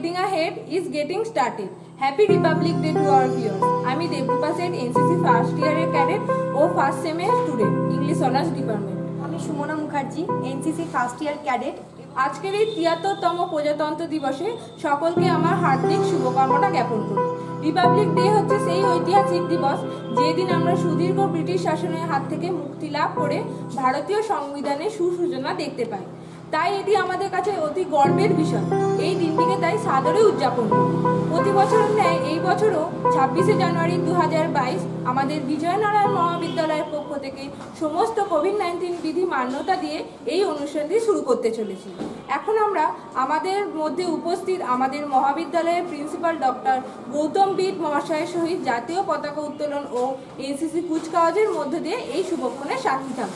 getting ahead is getting started. Happy Republic Day to our viewers. আমি Debrupa Sett NCC first ইয়ারের cadet ও first সেমের student, English honours department. আমি Sumana Mukherjee, NCC first year cadet. আজকের এই ৭৩তম প্রজাতন্ত্র দিবসে সকলকে আমার হার্দিক শুভকামনা জ্ঞাপন করি। রিপাবলিক ডে হচ্ছে সেই ঐতিহাসিক দিবস যেদিন আমরা সুদীর্ঘ ব্রিটিশ শাসনের হাত থেকে মুক্তি লাভ করে ভারতীয় সংবিধানের সুসূচনা দেখতে পাই। তাই এটি আমাদের কাছে অতি গর্বের বিষয়। এই দিনটিকে তাই সাদরে উদযাপন করি। প্রতি বছরের ন্যায় এই বছরও ২৬শে জানুয়ারি ২০২২ আমাদের বিজয় নারায়ণ মহাবিদ্যালয়ের পক্ষ থেকে সমস্ত কোভিড-১৯ বিধি মান্যতা দিয়ে এই অনুষ্ঠানটি শুরু করতে চলেছি। এখন আমরা আমাদের মধ্যে উপস্থিত আমাদের মহাবিদ্যালয়ের প্রিন্সিপাল ডক্টর গৌতম বিদ মহাশয়ের সহিত জাতীয় পতাকা উত্তোলন ও এনসিসি কুচকাওয়াজের মধ্য দিয়ে এই শুভক্ষণের সাক্ষী থাকব।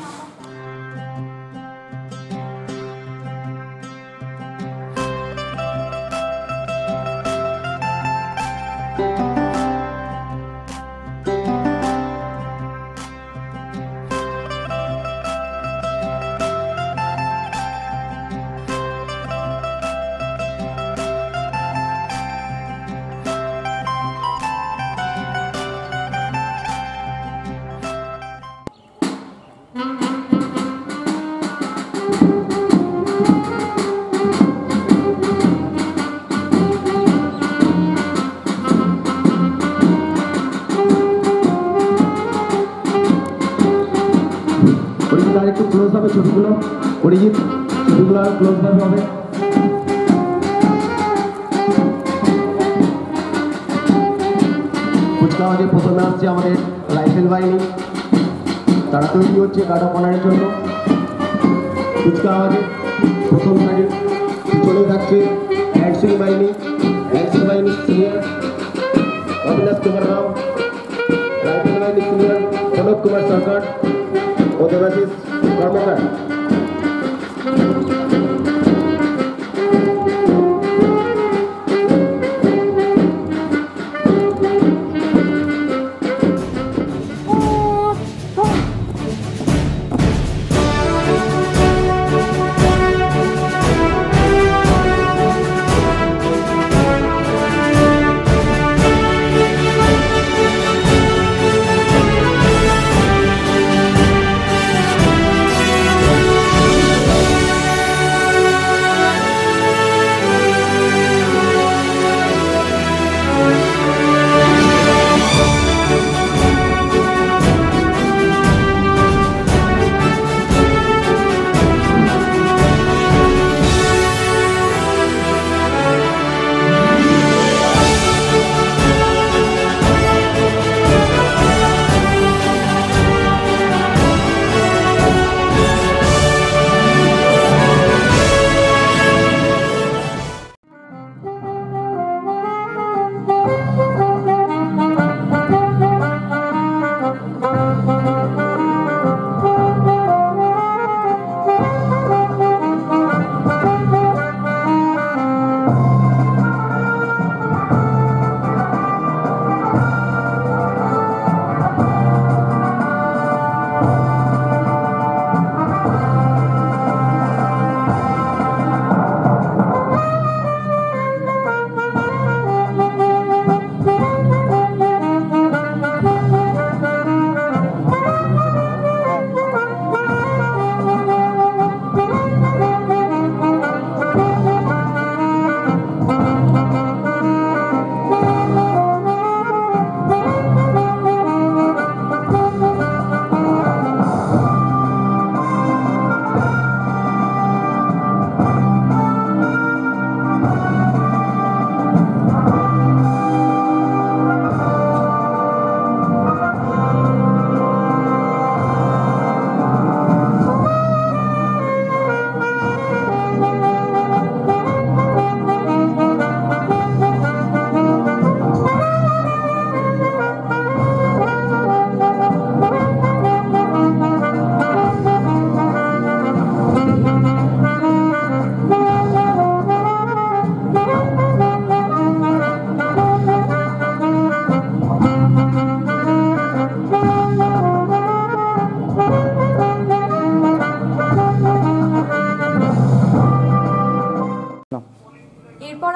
একটু ক্লোজ হবে ছবিগুলো, অরিজিৎ ছবিগুলো আর ক্লোজ ভাবে হবে। কুচকাওয়াজে প্রথমে আসছে আমাদের রাইফেল বাহিনী, তারা তৈরি হচ্ছে গার্ড অফ অনারের জন্য। কুচকাওয়াজে প্রথম সারি চলে যাচ্ছে হ্যান্ডসিং বাহিনী, সিনিয়র অবিনাশ কুমার রাও, রাইফেল বাহিনী সিনিয়র প্রণব কুমার সরকার ও দেবাশিস কর্মকার।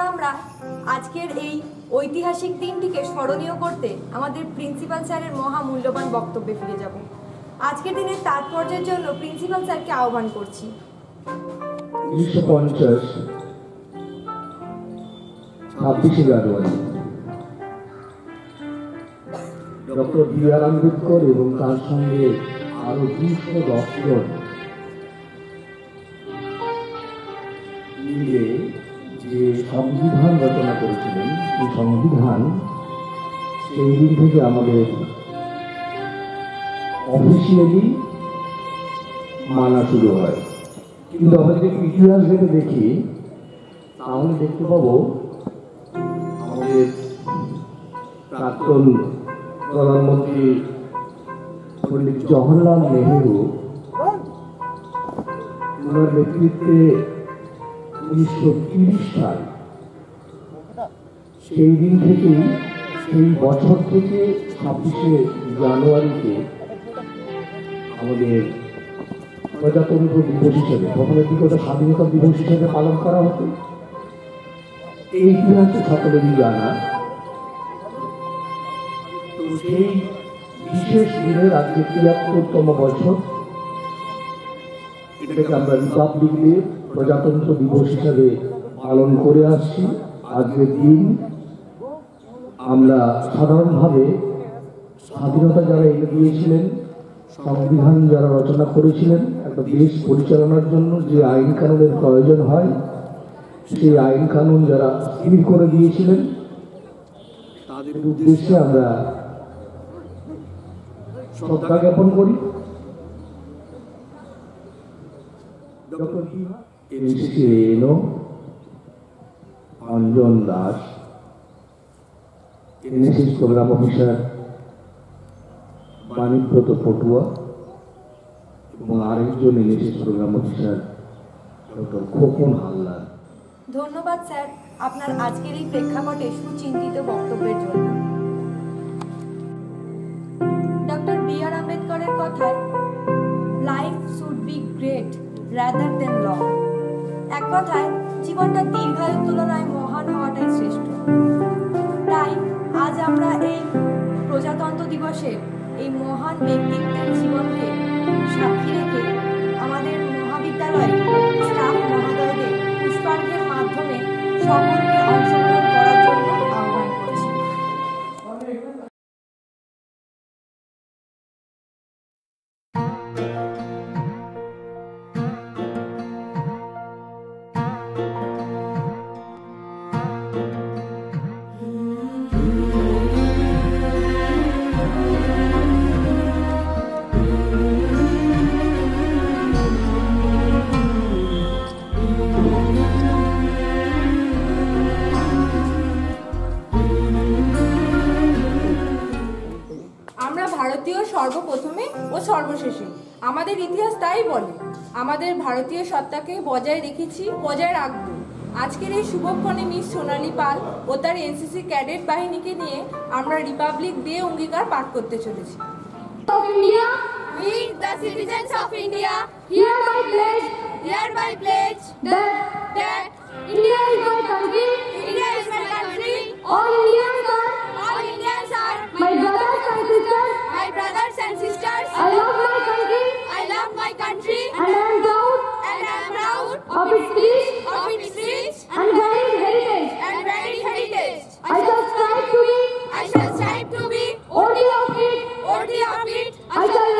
আমরা আজকের এই ঐতিহাসিক দিনটিকে স্মরণীয় করতে আমাদের প্রিন্সিপাল স্যারের মহামূল্যবান বক্তব্যে ফিরে যাব। আজকের দিনের তাৎপর্যের জন্য প্রিন্সিপাল স্যারকে আহ্বান করছি। 1950 26 জানুয়ারি ডক্টর বি.আর. আম্বেদকর এবং তার সঙ্গে আরো 210 জন মিলে যে সংবিধান রচনা করেছিলেন, এই সংবিধান সেই দিন থেকে আমাদের অফিসিয়ালি মানা শুরু হয়। কিন্তু আমরা যদি ইতিহাস ঘেটে দেখি তাহলে দেখতে পাবো আমাদের প্রাক্তন প্রধানমন্ত্রী পণ্ডিত জওহরলাল নেহেরু, ওনার নেতৃত্বে 1930 সাল সেই দিন থেকেই, সেই বছর থেকে 26শে জানুয়ারিতে আমাদের প্রজাতন্ত্র দিবস হিসেবে, প্রথমের দিকে ওটা স্বাধীনতা দিবস হিসেবে পালন করা হতো। এই ইতিহাসে সকলেরই জানা। তো সেই বিশেষ দিনের আজকে ৭৩তম বছর, এটাকে আমরা রিপাবলিক ডে, প্রজাতন্ত্র দিবস হিসাবে পালন করে আসছি। আজকের দিন আমরা সাধারণভাবে স্বাধীনতা যারা এনে দিয়েছিলেন, সংবিধান যারা রচনা করেছিলেন, একটা দেশ পরিচালনার জন্য যে আইন কানুনের প্রয়োজন হয়, সেই আইন কানুন যারা স্থির করে দিয়েছিলেন, তাদের উদ্দেশ্যে আমরা শ্রদ্ধা জ্ঞাপন করি। ডক্টর এনসিসি এনো, Anjan Das, NSS program officer Banibrata Patua এবং আরেকজন NSS program officer doctor Khokan Haldar. ধন্যবাদ স্যার আপনার আজকের এই প্রেক্ষাপটে সুচিন্তিত বক্তব্যের জন্য। Doctor B R. আম্বেদকরের কথায়, life should be great rather than long. এক কথায় জীবনটা দীর্ঘায়ুর তুলনায় মহান হওয়াটাই শ্রেষ্ঠ। তাই আজ আমরা এই প্রজাতন্ত্র দিবসে এই মহান ব্যক্তিত্বের জীবনকে সাক্ষী রেখে আমাদের মহাবিদ্যালয়ে স্টাফ মহোদয়দের পুষ্পার্ঘ্যের মাধ্যমে সকলকে অংশগ্রহণ করার জন্য আহ্বান করছি। ভারতীয় সর্বপ্রথমে ও সর্বশেষে, আমাদের ইতিহাস তাই বলে। আমাদের ভারতীয় সত্তাকে বজায় রেখেছি, বজায় রাখব। আজকের এই শুভক্ষণে মিস সোনালী পাল ও তার এনসিসি ক্যাডেট বাহিনীকে নিয়ে আমরা রিপাবলিক ডে অঙ্গীকার পাঠ করতে চলেছি। We, the citizens of India, hereby pledge that India is my country. India is my country. All Indians are my brothers and sisters. My brothers and sisters. I love my country. I love my country. And I am proud of its rich and varied heritage. I shall strive to be worthy of it. I shall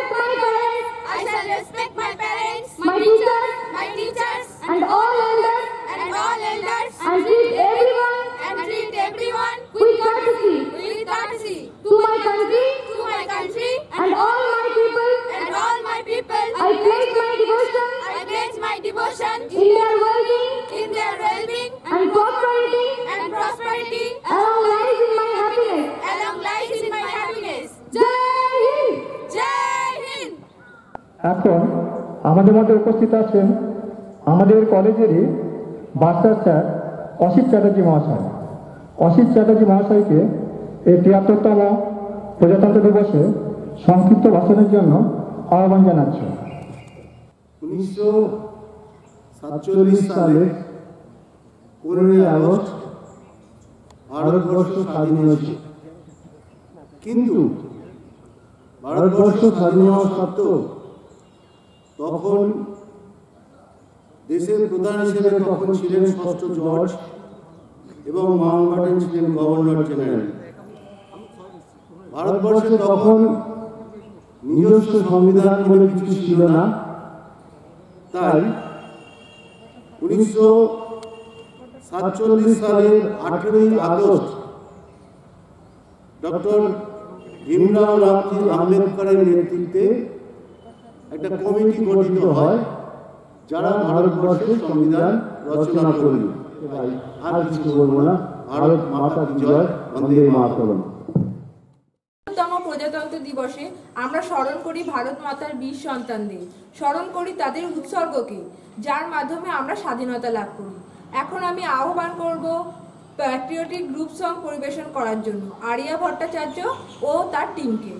respect my parents, my teachers, and all elders, and treat everyone with courtesy. To my country, and all my people, I pledge my devotion in their well-being, and prosperity, along lies in my happiness. Jai Hind! Jai Hind! এখন আমাদের মধ্যে উপস্থিত আছেন আমাদের কলেজেরই master sir Asit Chatterjee মহাশয়। অসিত চ্যাটার্জি মহাশয়কে এই ৭৩তম প্রজাতন্ত্র দিবসে সংক্ষিপ্ত ভাষণের জন্য আহ্বান জানাচ্ছি। 1947 সালে 15 আগস্ট ভারতবর্ষ স্বাধীন হয়েছে, কিন্তু ভারতবর্ষ স্বাধীন হওয়া সত্ত্বেও তখন দেশের প্রধান হিসেবে তখন ছিলেন ষষ্ঠ জর্জ এবং মাউন্টব্যাটেন ছিলেন গভর্নর জেনারেল। ভারতবর্ষে তখন নিজস্ব সংবিধান বলে কিছু ছিল না, তাই 1947 সালের 18 আগস্ট ডক্টর ভীমরাও রামজি আম্বেদকরের নেতৃত্বে একটা কমিটি গঠিত হয়, যারা ভারতবর্ষের সংবিধান রচনা করল। আর কিছু বলবো না। ভারত মাতা কি জয়, বন্দে মাতরম। তম প্রজাতন্ত্র দিবসে আমরা স্মরণ করি ভারত মাতার বীর সন্তানদের, স্মরণ করি তাদের উৎসর্গকে, যার মাধ্যমে আমরা স্বাধীনতা লাভ করি। এখন আমি আহ্বান করব প্যাট্রিয়টিক গ্রুপ সং পরিবেশন করার জন্য আরিয়া ভট্টাচার্য ও তার টিমকে।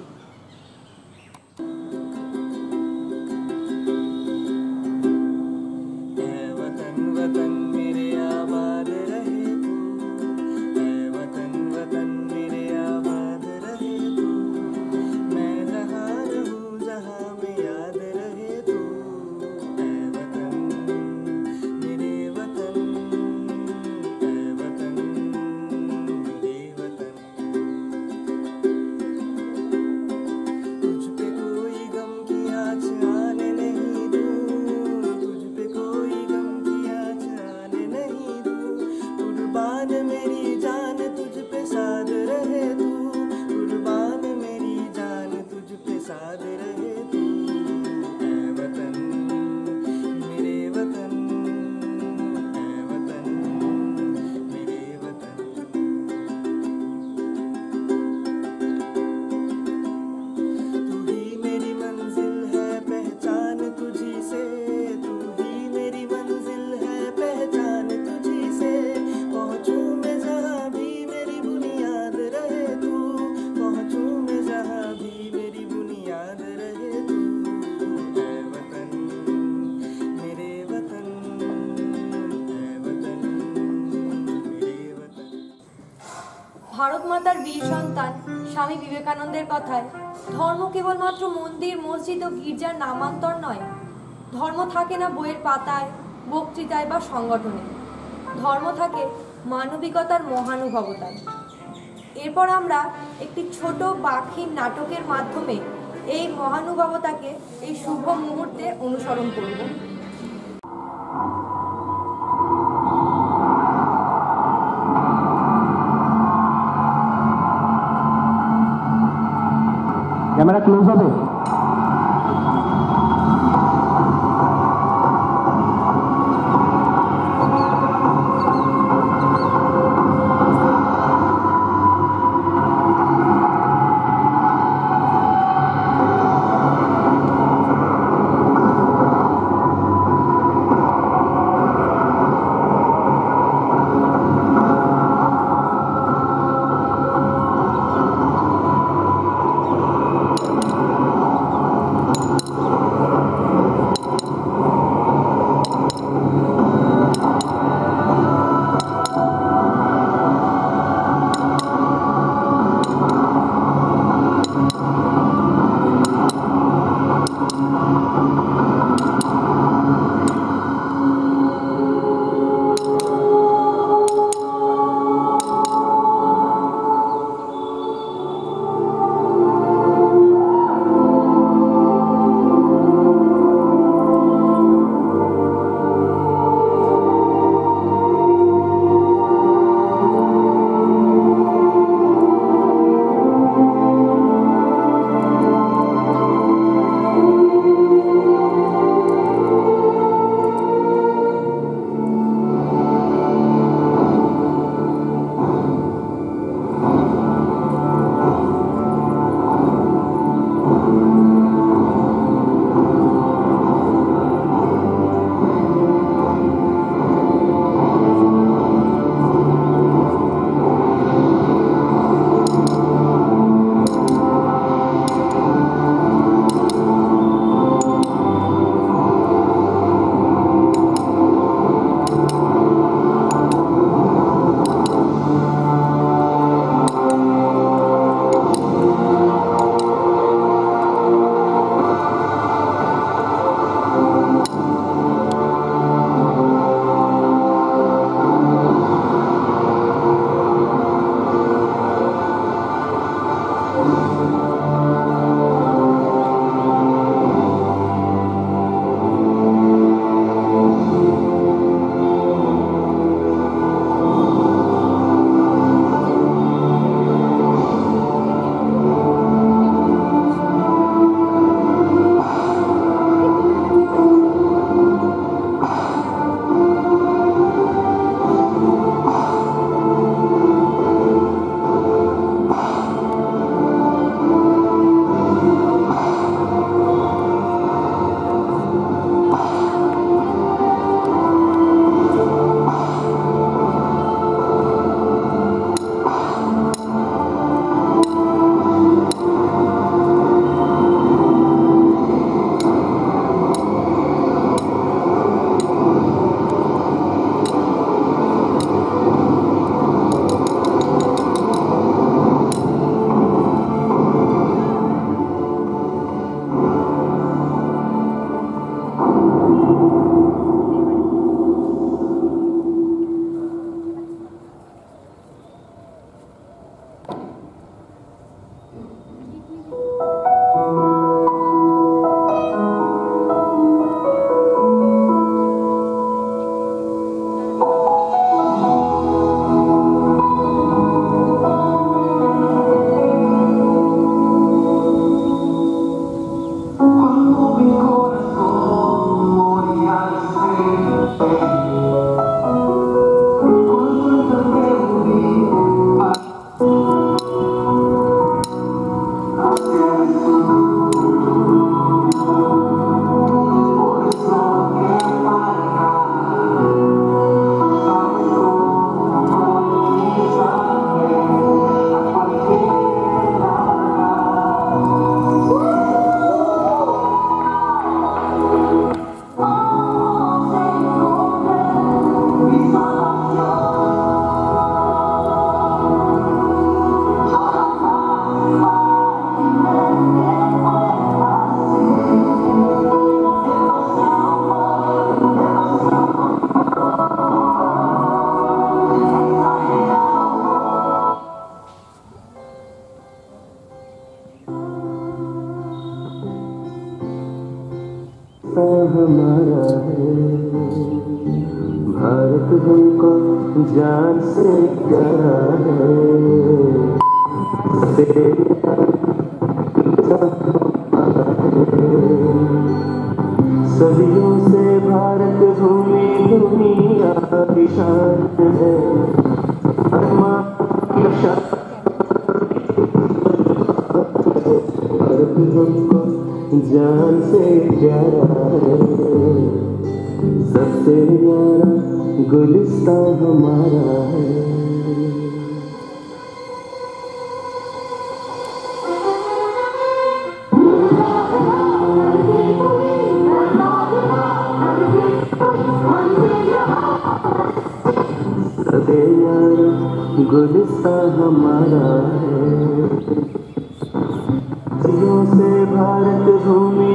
ভারত মাতার বীর সন্তান স্বামী বিবেকানন্দের কথায় ধর্ম কেবলমাত্র মন্দির, মসজিদ ও গির্জার নামান্তর নয়। ধর্ম থাকে না বইয়ের পাতায়, বক্তৃতায় বা সংগঠনে। ধর্ম থাকে মানবিকতার মহানুভবতায়। এরপর আমরা একটি ছোট বাখির নাটকের মাধ্যমে এই মহানুভবতাকে এই শুভ মুহূর্তে অনুসরণ করব। ক্যামেরা ক্লোজ হবে। जान से प्यारा है सदियों से भारत भूमि दुनिया की शान है जान से प्यारा है सबसे प्यारा गुलिस्तान हमारा है गुलिस्तान हमारा है सदियों से भारत भूमि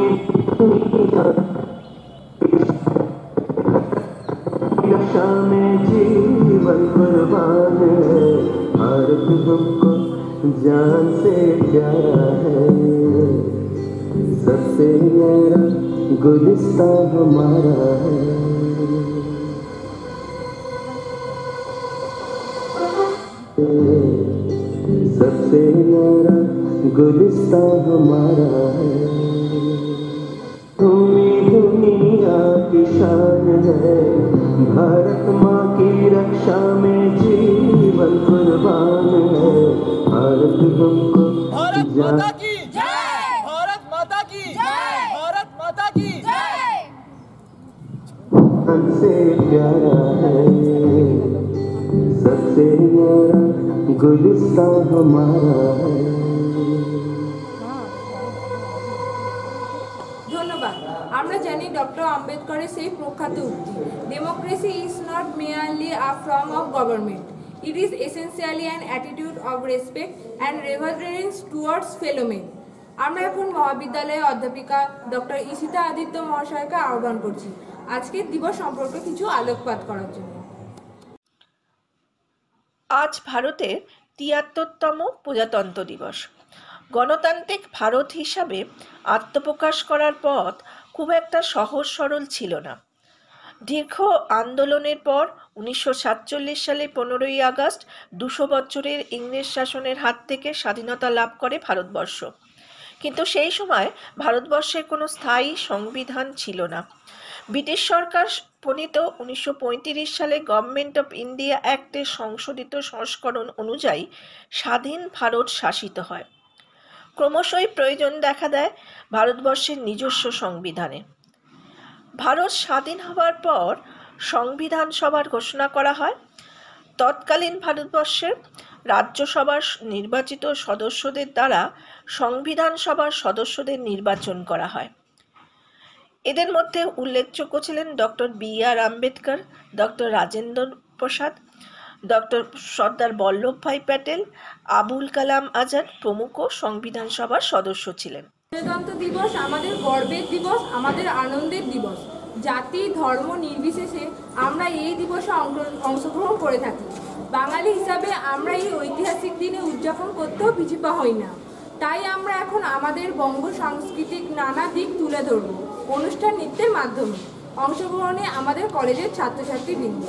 रक्षा में जीवन कुर्बान है भारत हमको जान से प्यारा है सबसे प्यारा गुलिस्तान हमारा है सबसे प्यारा गुलिस्तान हमारा है भूमि दुनिया की शान है भारत माँ की रक्षा में जीवन कुर्बान है भारत हमको भारत माता की जय भारत माता की जय भारत माता की जय सबसे प्यारा है सबसे प्यारा गुलिस्तान हमारा है ধন্যবাদ। আমরা জানি ডক্টর আম্বেদকরের সেই প্রখ্যাত উক্তি, democracy is not merely a form of government, it is essentially an attitude of respect and reverence towards fellow men. আমরা এখন মহাবিদ্যালয়ের অধ্যাপিকা ডক্টর ঈশিতা আদিত্য মহাশয়কে আহ্বান করছি আজকের দিবস সম্পর্কে কিছু আলোকপাত করার জন্য। আজ ভারতের ৭৩তম প্রজাতন্ত্র দিবস। গণতান্ত্রিক ভারত হিসাবে আত্মপ্রকাশ করার পথ খুব একটা সহজ সরল ছিল না। দীর্ঘ আন্দোলনের পর ১৯৪৭ সালে ১৫ই আগস্ট ২০০ বছরের ইংরেজ শাসনের হাত থেকে স্বাধীনতা লাভ করে ভারতবর্ষ। কিন্তু সেই সময় ভারতবর্ষের কোনো স্থায়ী সংবিধান ছিল না। ব্রিটিশ সরকার প্রণীত ১৯৩৫ সালে গভর্নমেন্ট অফ ইন্ডিয়া অ্যাক্টের সংশোধিত সংস্করণ অনুযায়ী স্বাধীন ভারত শাসিত হয়। ক্রমশই প্রয়োজন দেখা দেয় ভারতবর্ষের নিজস্ব সংবিধানে। ভারত স্বাধীন হওয়ার পর সংবিধান সভার ঘোষণা করা হয়। তৎকালীন ভারতবর্ষের রাজ্যসভার নির্বাচিত সদস্যদের দ্বারা সংবিধান সভার সদস্যদের নির্বাচন করা হয়। এদের মধ্যে উল্লেখযোগ্য ছিলেন doctor B R. Ambedkar, doctor Rajendra Prasad, doctor Sardar Vallabhbhai Patel, Abul Kalam Azad প্রমুখ সংবিধান সভার সদস্য ছিলেন। প্রজাতন্ত্র দিবস আমাদের গর্বের দিবস, আমাদের আনন্দের দিবস। জাতি ধর্ম নির্বিশেষে আমরা এই দিবসে অংশগ্রহণ করে থাকি। বাঙালি হিসাবে আমরা এই ঐতিহাসিক দিনে উদযাপন করতেও পিছুপা হই না। তাই আমরা এখন আমাদের বঙ্গ সাংস্কৃতিক নানা দিক তুলে ধরব অনুষ্ঠান নৃত্যের মাধ্যমে। অংশগ্রহণে আমাদের কলেজের ছাত্রছাত্রীবৃন্দ।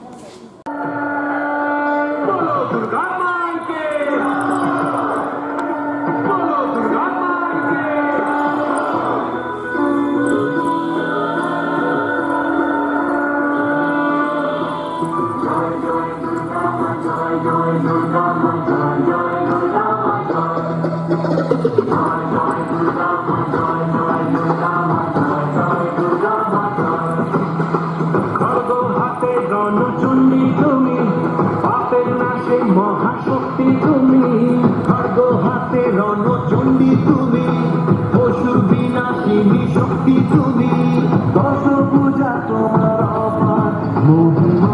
মহাশক্তি তুমি খড়গ হাতে রণচণ্ডী তুমি অসুর বিনাশিনী শক্তি তুমি দশ পূজা তোমার অপার মহিমা।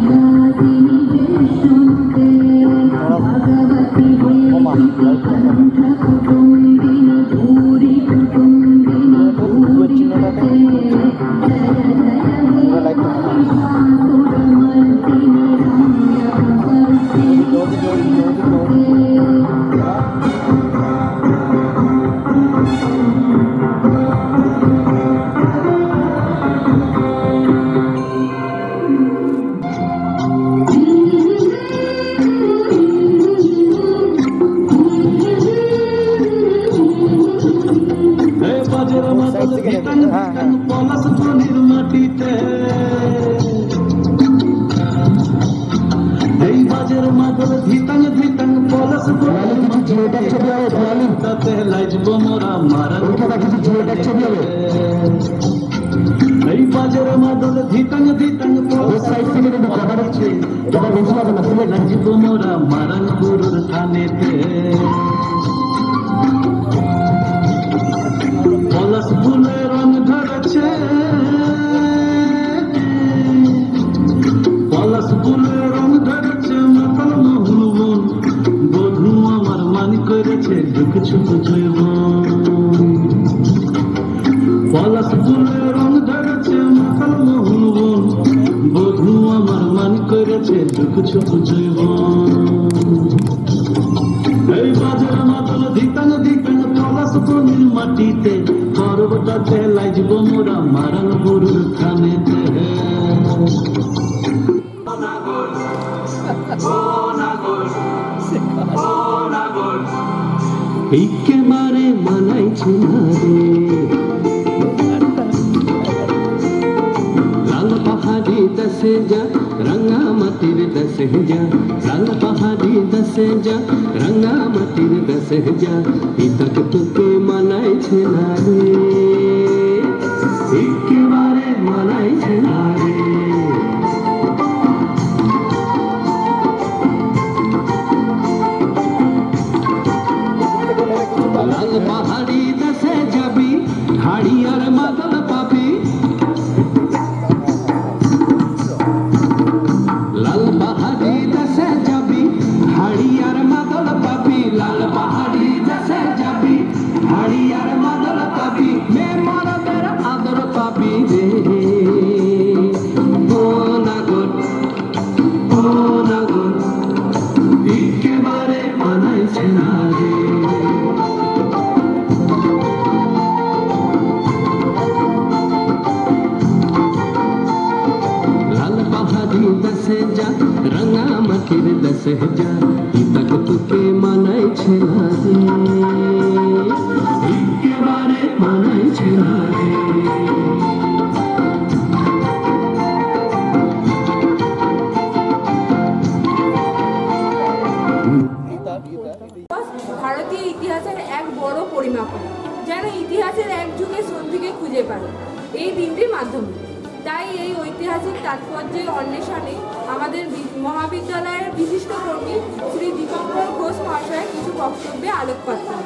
ভারতীয় ইতিহাসের এক বড় পরিমাপক, যেন ইতিহাসের এক যুগে সন্ধিকে খুঁজে পায় এই দিনটির মাধ্যমে। তাই এই ঐতিহাসিক তাৎপর্যের অন্বেষণে আমাদের মহাবিদ্যালয়ের বিশিষ্ট কর্মী শ্রী দীপঙ্কর ঘোষ মহাশয় কিছু বক্তব্যে আলোকপাত করেন।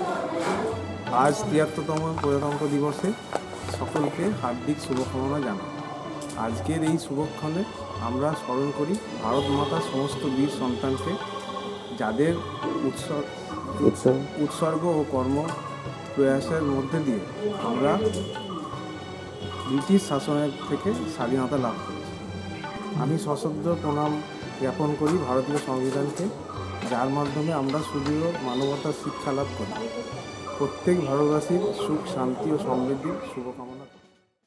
আজ ৭৩তম প্রজাতন্ত্র দিবসে সকলকে হার্দিক শুভকামনা জানাই। আজকের এই শুভক্ষণে আমরা স্মরণ করি ভারত মাতার সমস্ত বীর সন্তানকে, যাদের উৎসর্গ ও কর্ম প্রয়াসের মধ্যে দিয়ে আমরা ব্রিটিশ শাসনের থেকে স্বাধীনতা লাভ করি। আমি সশ্রদ্ধ প্রণাম জ্ঞাপন করি ভারতীয় সংবিধানকে, যার মাধ্যমে আমরা সুদৃঢ় মানবতার শিক্ষা লাভ করি। প্রত্যেক ভারতবাসীর সুখ, শান্তি ও সমৃদ্ধির শুভকামনা করি।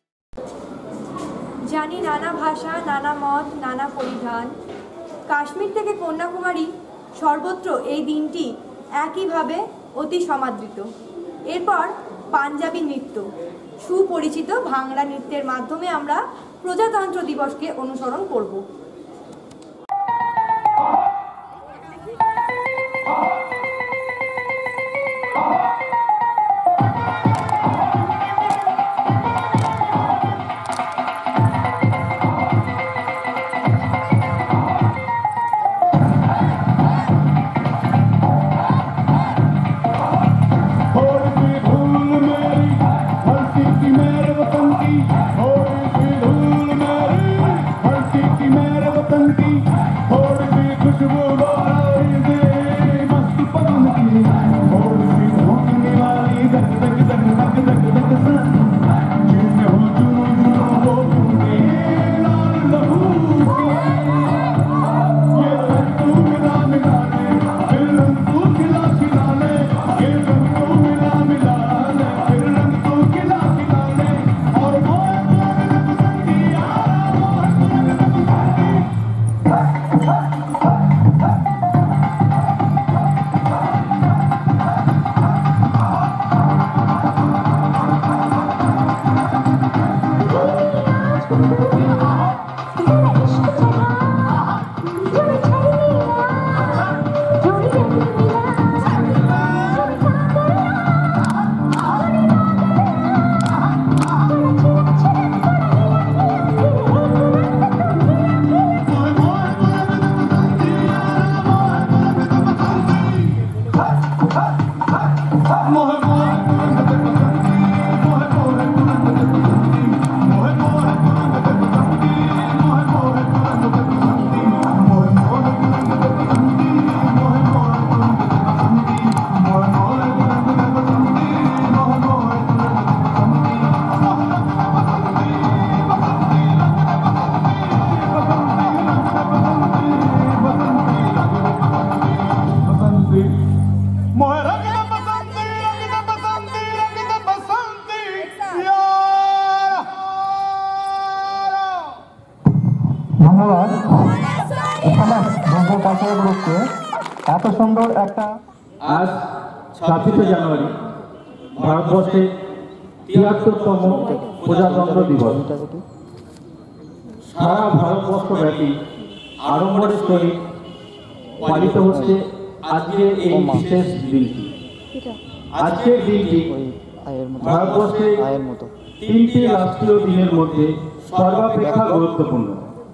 জানি নানা ভাষা, নানা মত, নানা পরিধান, কাশ্মীর থেকে কন্যাকুমারী সর্বত্র এই দিনটি একইভাবে অতি সমাদৃত। এরপর পাঞ্জাবি নৃত্য, সুপরিচিত ভাংড়া নৃত্যের মাধ্যমে আমরা প্রজাতন্ত্র দিবসকে অনুসরণ করব। मेरे ধন্যবাদ গ্রুপকে এত সুন্দর একটা। আজ 26শে জানুয়ারি ভারতবর্ষে ৭৩তম প্রজাতন্ত্র দিবস। সারা ভারতবর্ষব্যাপী আড়ম্বরের সহিত পালিত হচ্ছে আজকের এই বিশেষ দিনটি। আজকের দিনটি ভারতবর্ষে 3টি রাষ্ট্রীয় দিনের মধ্যে সর্বাপেক্ষা গুরুত্বপূর্ণ।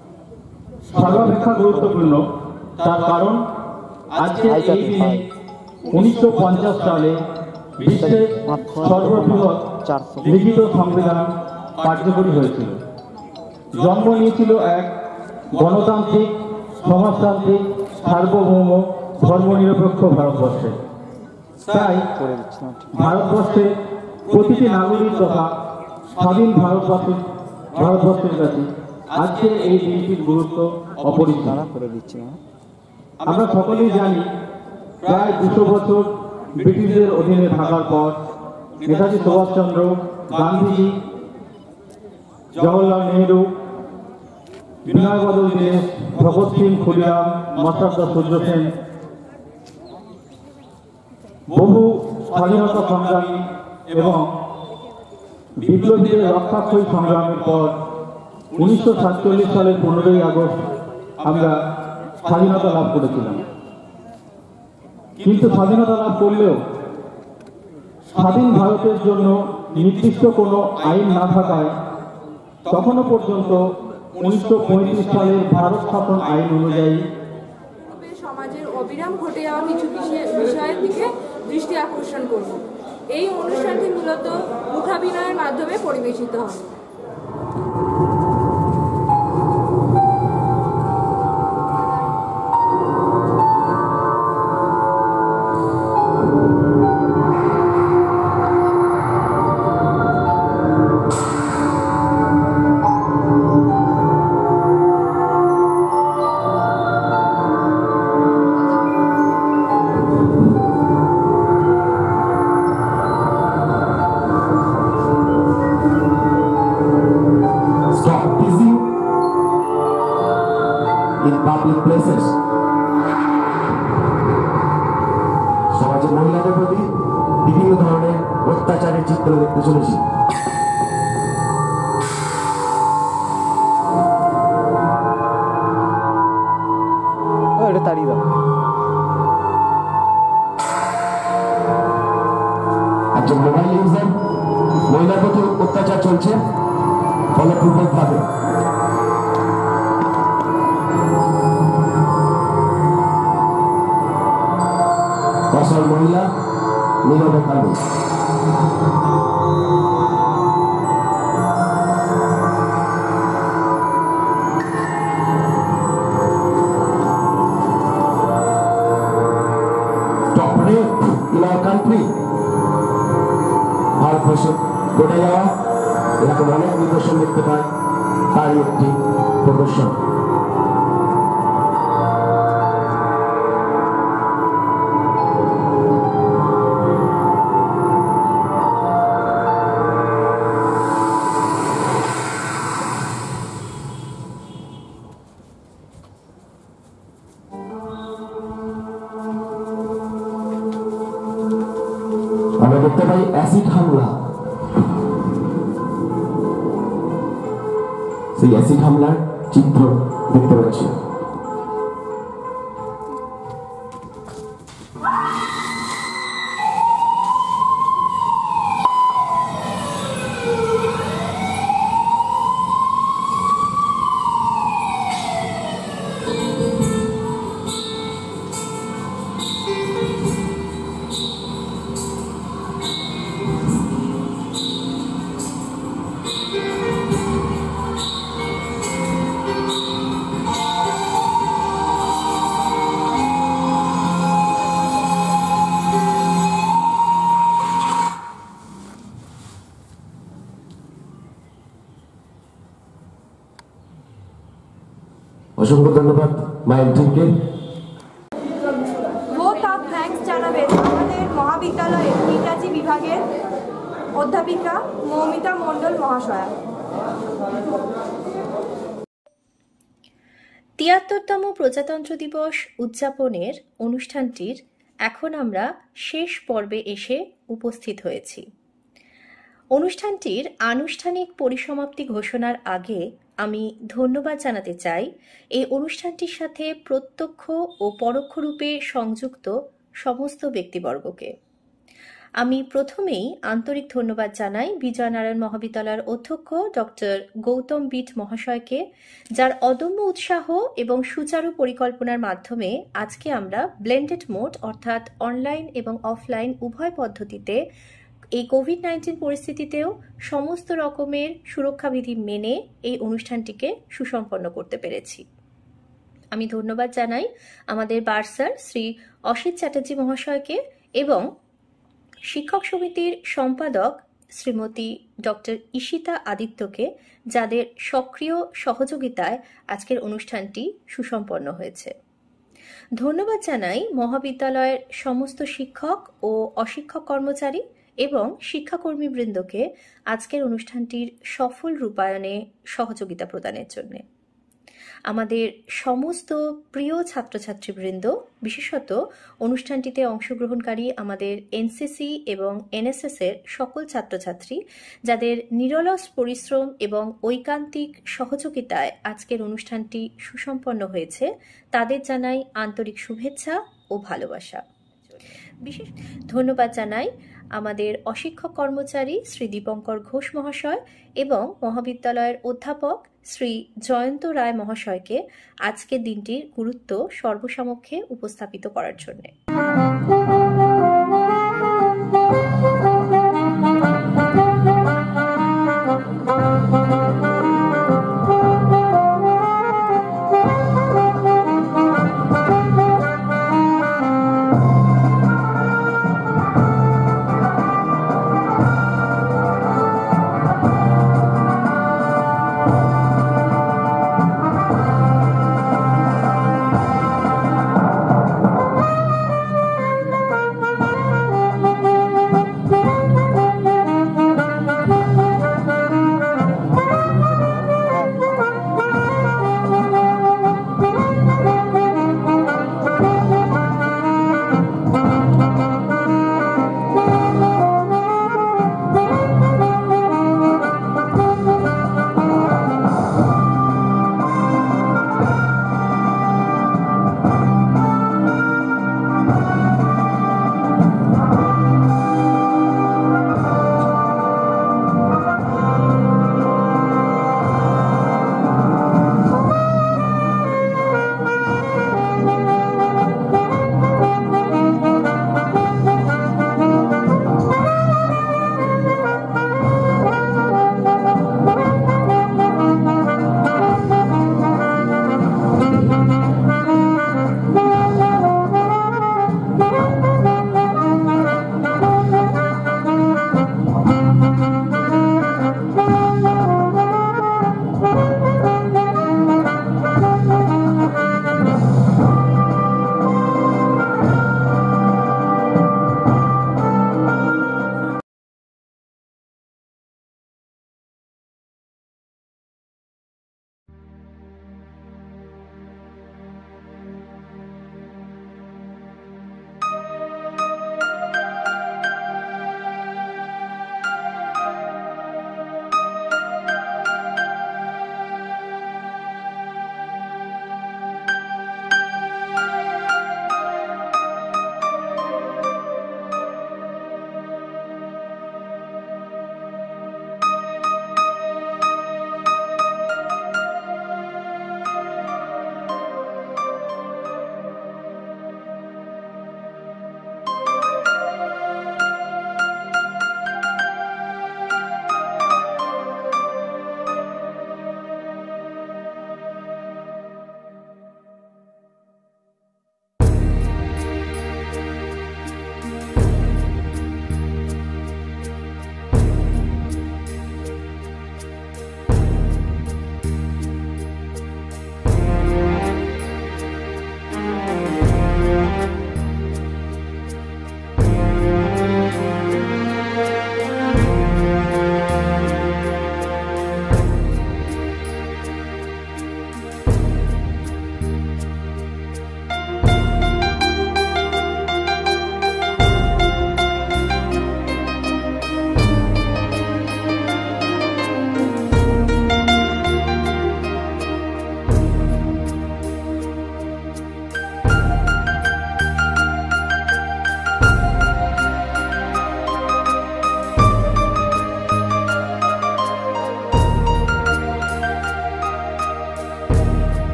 তার কারণ আজকের এই দিনে 1950 সালে বিশ্বের সর্ববৃহৎ লিখিত সংবিধান কার্যকরী হয়েছিল। জন্ম নিয়েছিল এক গণতান্ত্রিক, সমাজতান্ত্রিক, সার্বভৌম, ধর্মনিরপেক্ষ ভারতবর্ষে। তাই ভারতবর্ষের প্রতিটি নাগরিক তথা স্বাধীন ভারতবর্ষের কাছে আজকের এই দিনটির গুরুত্ব অপরিসীম। আমরা সকলেই জানি, প্রায় 200 বছর ব্রিটিশদের অধীনে থাকার পর নেতাজি সুভাষচন্দ্র, গান্ধীজি, জওহরলাল নেহরু, বিনয় বাদল দীনেশ, ভগৎ সিং, ক্ষুদিরাম, মাস্টারদা সূর্য সেন, বহু স্বাধীনতা সংগ্রামী এবং বিপ্লবীদের রক্ষাক্ষয়ী সংগ্রামের পর 1947 সালের 15ই আগস্ট আমরা স্বাধীনতা লাভ করেছিলাম। কিন্তু স্বাধীনতা লাভ করলেও স্বাধীন ভারতের জন্য নির্দিষ্ট কোনো আইন না থাকায় তখনও পর্যন্ত 1935 সালের ভারত শাসন আইন অনুযায়ী সমাজের অবিরাম ঘটে যাওয়া কিছু বিষয়ের দিকে দৃষ্টি আকর্ষণ করব। এই অনুষ্ঠানটি মূলত মুখাভিনয়ের মাধ্যমে পরিবেশিত হয়। সমাজে মহিলাদের প্রতি বিভিন্ন ধরনের অত্যাচারের চিত্র দেখতে চলেছি। একজন মোবাইল ইউজার, মহিলার প্রতি অত্যাচার চলছে ফলপ্রসূভাবে। অসল মহিলা নীরবে কাঁদে। এখনই ভারতবর্ষ ঘটে যাওয়া এরকম অনেক নিদর্শন দেখতে পায়, তারই একটি প্রদর্শন। আমরা দেখতে পাই অ্যাসিড হামলা, সেই অ্যাসিড হামলার চিত্র দেখতে পাচ্ছি। অসংখ্য ধন্যবাদ মায়ের টিমকে। ভোট অফ থ্যাঙ্কস জানাবেন আমাদের মহাবিদ্যালয়ের ইংরাজি বিভাগের অধ্যাপিকা মৌমিতা মণ্ডল মহাশয়া। ৭৩তম প্রজাতন্ত্র দিবস উদযাপনের অনুষ্ঠানটির এখন আমরা শেষ পর্বে এসে উপস্থিত হয়েছি। অনুষ্ঠানটির আনুষ্ঠানিক পরিসমাপ্তি ঘোষণার আগে আমি ধন্যবাদ জানাতে চাই এই অনুষ্ঠানটির সাথে প্রত্যক্ষ ও পরোক্ষ রূপে সংযুক্ত সমস্ত ব্যক্তিবর্গকে। আমি প্রথমেই আন্তরিক ধন্যবাদ জানাই বিজয় নারায়ণ মহাবিদ্যালয়ের অধ্যক্ষ ডক্টর গৌতম বিট মহাশয়কে, যার অদম্য উৎসাহ এবং সুচারু পরিকল্পনার মাধ্যমে আজকে আমরা ব্লেন্ডেড মোড অর্থাৎ অনলাইন এবং অফলাইন উভয় পদ্ধতিতে এই কোভিড-19 পরিস্থিতিতেও সমস্ত রকমের সুরক্ষাবিধি মেনে এই অনুষ্ঠানটিকে সুসম্পন্ন করতে পেরেছি। আমি ধন্যবাদ জানাই আমাদের বার্সার শ্রী অসিত চ্যাটার্জি মহাশয়কে এবং শিক্ষক সমিতির সম্পাদক শ্রীমতী ডক্টর ঈশিতা আদিত্যকে, যাদের সক্রিয় সহযোগিতায় আজকের অনুষ্ঠানটি সুসম্পন্ন হয়েছে। ধন্যবাদ জানাই মহাবিদ্যালয়ের সমস্ত শিক্ষক ও অশিক্ষক কর্মচারী এবং শিক্ষাকর্মীবৃন্দকে আজকের অনুষ্ঠানটির সফল রূপায়ণে সহযোগিতা প্রদানের জন্য। আমাদের সমস্ত প্রিয় ছাত্রছাত্রীবৃন্দ, বিশেষত অনুষ্ঠানটিতে অংশগ্রহণকারী আমাদের এনসিসি এবং এনএসএস এর সকল ছাত্রছাত্রী, যাদের নিরলস পরিশ্রম এবং ঐকান্তিক সহযোগিতায় আজকের অনুষ্ঠানটি সুসম্পন্ন হয়েছে, তাদের জানাই আন্তরিক শুভেচ্ছা ও ভালোবাসা। বিশেষ ধন্যবাদ জানাই আমাদের অশিক্ষক কর্মচারী শ্রী দীপঙ্কর ঘোষ মহাশয় এবং মহাবিদ্যালয়ের অধ্যাপক শ্রী জয়ন্ত রায় মহাশয়কে আজকের দিনটির গুরুত্ব সর্বসমক্ষে উপস্থাপিত করার জন্য।